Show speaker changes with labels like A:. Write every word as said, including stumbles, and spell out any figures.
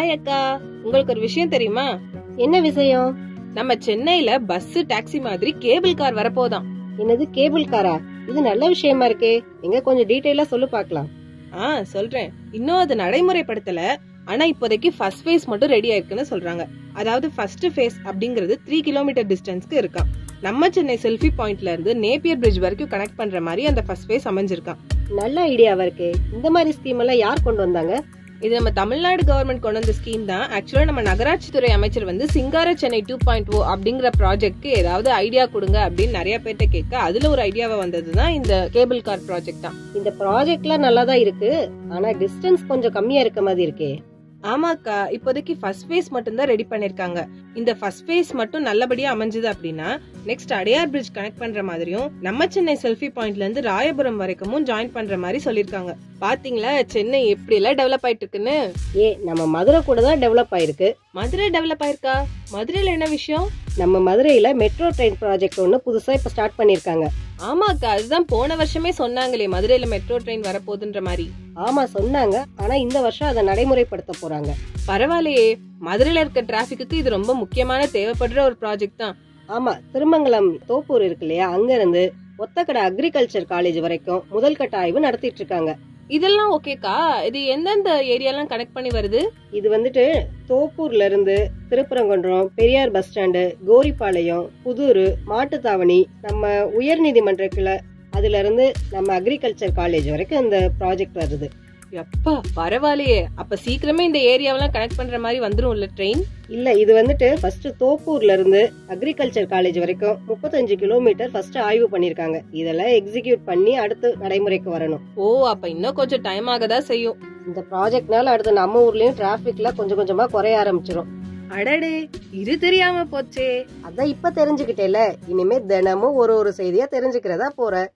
A: Hi அக்கா, உங்களுக்கு ஒரு விஷயம் தெரியுமா?
B: என்ன விஷயம்?
A: நம்ம சென்னையில பஸ் டாக்ஸி மாதிரி கேபிள் கார் வரப்போதான்.
B: என்னது கேபிள் காரா? இது நல்ல விஷயமா இருக்கே. எங்க கொஞ்சம் டீடைலா சொல்லு பாக்கலாம்.
A: ஆ சொல்றேன். இன்னும் அது நடைமுறைப்படுத்தல. ஆனா இப்போதைக்கு ஃபர்ஸ்ட் ஃபேஸ் மட்டும் ரெடி ஆயிருக்குன்னு சொல்றாங்க. அதாவது ஃபர்ஸ்ட் ஃபேஸ் அப்படிங்கிறது த்ரீ கிலோமீட்டர் டிஸ்டன்ஸ்க்கு இருக்கான். நம்ம சென்னை செல்ஃபி பாயிண்ட்ல இருந்து நேப்பியர் பிரிட்ஜ் வரைக்கும் கனெக்ட் பண்ற மாதிரி அந்த ஃபர்ஸ்ட் ஃபேஸ் அமைஞ்சிருக்கான்.
B: நல்ல ஐடியாவா இருக்கே. இந்த மாதிரி ஸ்கீம் எல்லாம் யார் கொண்டு வந்தாங்க?
A: இது நம்ம தமிழ்நாடு கவர்மெண்ட் கொண்டு வந்த ஸ்கீம் தான். ஆக்சுவலா நம்ம நகராட்சி துறை அமைச்சர் வந்து சிங்கார சென்னை டூ பாயிண்ட் ஓ அப்படிங்கிற ப்ராஜெக்ட்க்கு ஏதாவது ஐடியா கொடுங்க அப்படின்னு நிறைய பேர்ட்ட கேட்க அதுல ஒரு ஐடியாவா வந்ததுதான் இந்த கேபிள் கார் ப்ராஜெக்ட் தான்.
B: இந்த ப்ராஜெக்ட்லாம் நல்லா தான் இருக்கு. ஆனா டிஸ்டன்ஸ் கொஞ்சம் கம்மியா இருக்க மாதிரி இருக்கே.
A: ஆமாக்கா, இப்போதைக்கு ஃபர்ஸ்ட் ஃபேஸ் மட்டும் தான் ரெடி பண்ணிருக்காங்க. இந்த ஃபர்ஸ்ட் ஃபேஸ் மட்டும் நல்லபடியா அமைஞ்சது அப்படின்னா நெக்ஸ்ட் அடையார் பிரிட்ஜ் கனெக்ட் பண்ற மாதிரியும் நம்ம சென்னை செல்ஃபி பாயிண்ட்ல இருந்து ராயபுரம் வரைக்கும் ஜாயின் பண்ற மாதிரி சொல்லிருக்காங்க. பாத்தீங்களா சென்னை எப்படி எல்லாம் டெவலப் ஆயிட்டு இருக்குன்னு?
B: ஏ, நம்ம மதுரை கூட தான் டெவலப் ஆயிருக்கு.
A: மதுரை டெவலப் ஆயிருக்கா? மதுரையில என்ன விஷயம்?
B: நம்ம மதுரையில மெட்ரோ ட்ரெயின் ப்ராஜெக்ட் ஒன்னு புதுசா இப்ப ஸ்டார்ட் பண்ணிருக்காங்க.
A: ஆமாக்கா, அதுதான் போன வருஷமே சொன்னாங்களே மதுரையில மெட்ரோ ட்ரெயின் வரப்போகுதுன்ற மாதிரி.
B: ஆமா சொன்னாங்க. ஆனா இந்த வருஷம் அதை நடைமுறைப்படுத்த போறாங்க.
A: பரவாயில்லையே, மதுரையில இருக்க டிராபிக்கு இது ரொம்ப முக்கியமான தேவைப்படுற ஒரு ப்ராஜெக்ட் தான்.
B: ஆமா, திருமங்கலம் தோப்பூர் இருக்கு இல்லையா, அங்க இருந்து ஒத்தக்கடை அக்ரிகல்ச்சர் காலேஜ் வரைக்கும் முதல் கட்ட ஆய்வு நடத்திட்டு இருக்காங்க.
A: இதெல்லாம் ஓகேக்கா. இது எந்தெந்த ஏரியாலாம் கனெக்ட் பண்ணி வருது?
B: இது வந்துட்டு தோப்பூர்ல இருந்து திருப்பரங்குன்றம், பெரியார் பஸ் ஸ்டாண்டு, கோரிப்பாளையம், புதூர், மாட்டுத்தாவணி, நம்ம உயர் நீதிமன்றத்துல அதுல இருந்து நம்ம அக்ரிகல்ச்சர் காலேஜ் வரைக்கும் இந்த ப்ராஜெக்ட் வருது.
A: எப்பா பரவாயில்லையே. அப்ப சீக்கிரமே இந்த ஏரியாவெல்லாம் கனெக்ட் பண்ற மாதிரி வந்துரும்ல ட்ரெயின்?
B: இல்ல, இது வந்துட்டு ஃபர்ஸ்ட் தோப்பூர்ல இருந்து அக்ரிகல்ச்சர் காலேஜ் வரைக்கும் முப்பத்தஞ்சு கிலோமீட்டர் ஃபர்ஸ்ட் ஆய்வு பண்ணிருக்காங்க. இதெல்லாம் எக்ஸிக்யூட் பண்ணி அடுத்து நடைமுறைக்கு வரணும்.
A: ஓ, அப்ப இன்னும் கொஞ்சம் டைம் ஆகதான் செய்யும்.
B: இந்த ப்ராஜெக்ட்னால அடுத்து நம்ம ஊர்லயும் டிராபிக்ல கொஞ்சம் கொஞ்சமா குறைய ஆரம்பிச்சிடும்.
A: அடடே, இது தெரியாம போச்சே.
B: அதான் இப்ப தெரிஞ்சுக்கிட்டேல. இனிமே தினமும் ஒரு ஒரு செய்தியா தெரிஞ்சுக்கிறதா போற.